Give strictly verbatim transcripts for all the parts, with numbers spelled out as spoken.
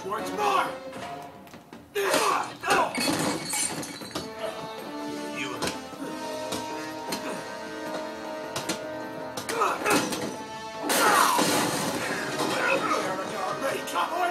Once more! You ready, cowboy?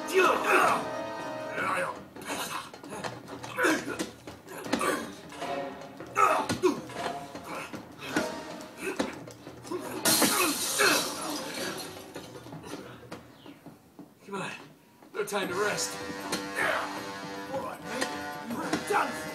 Come on, no time to rest. All right, mate, you are done for.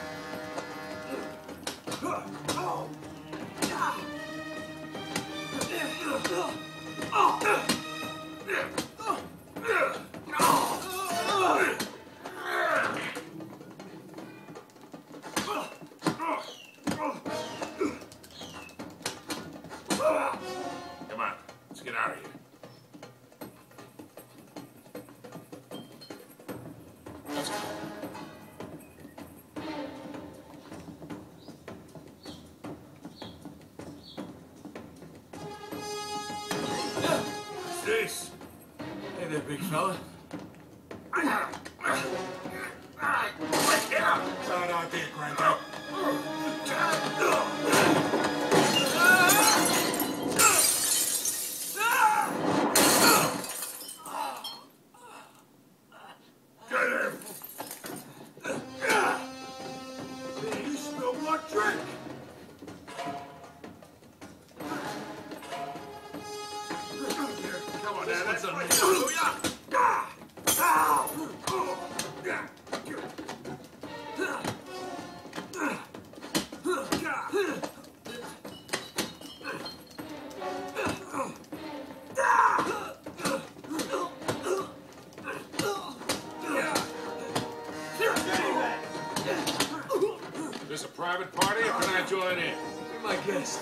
Come on, let's get out of here. Let's go. This. Hey there, big fella. Bad idea, Granddad. You smell my drink! Come on, Dad, that's a Is this a private party, or can I join in? You're my guest.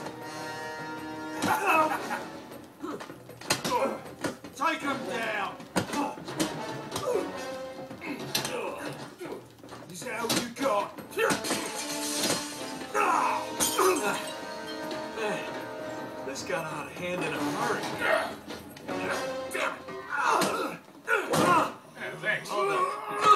Take him down! Is that all you got? Man, this got out of hand in a hurry. Yeah, thanks. Hold on.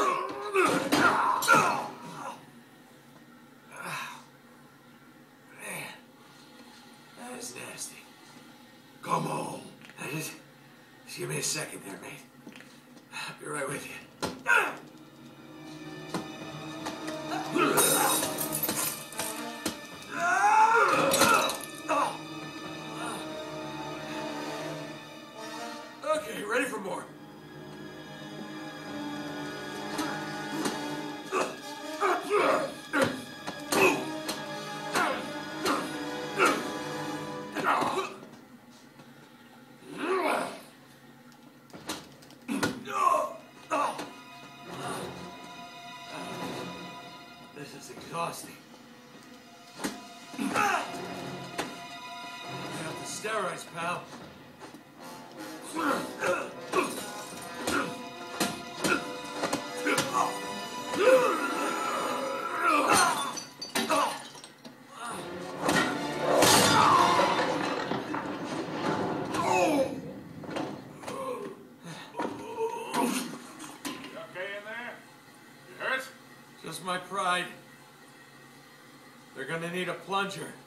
Man, that is nasty. Come on. Just, just give me a second there, mate. I'll be right with you. Okay, ready for more. This is exhausting. Get out the steroids, pal. Just my pride. They're gonna need a plunger.